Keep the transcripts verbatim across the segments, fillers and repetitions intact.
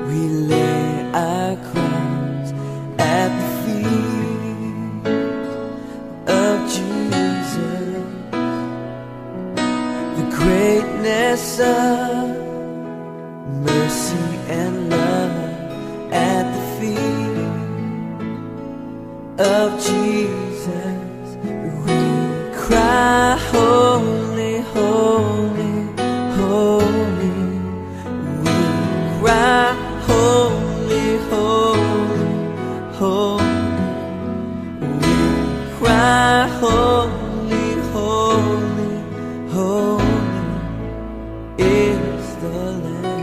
we lay our crowns at the feet of Jesus. The greatness of mercy and love at the feet of Jesus. We cry, holy, holy, holy. We cry, holy, holy, holy. We cry, holy, holy, holy is the Lamb.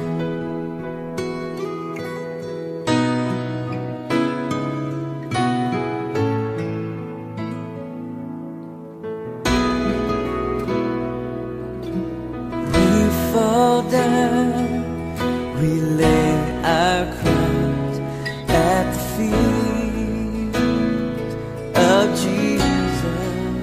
Fall down, we lay our crowns at the feet of Jesus.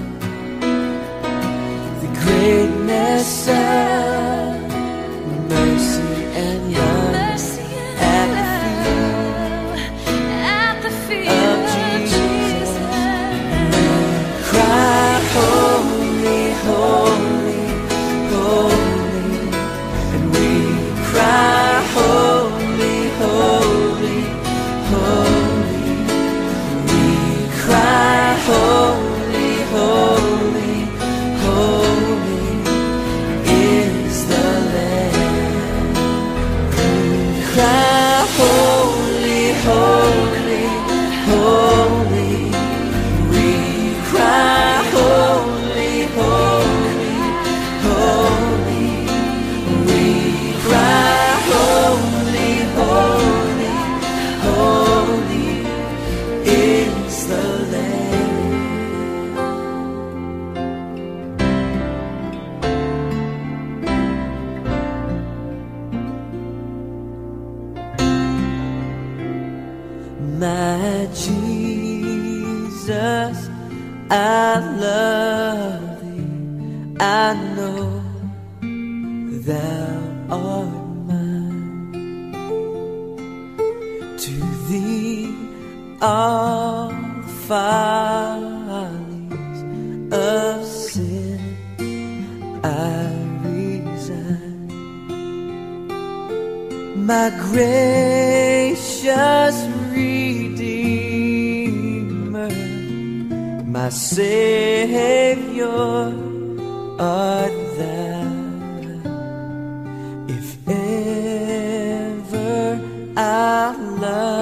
The greatness of mercy and love at the feet of Jesus. We cry, holy, holy, holy. Cry, holy, holy, holy. We cry, holy, holy, holy is the Lamb. We cry, holy, holy, holy. We cry, holy, holy, holy. We cry, holy, holy, holy is the Lamb. My Jesus, I love thee. I know thou art mine. To thee all the follies of sin I resign. My gracious Redeemer, my Savior art thou. If ever I love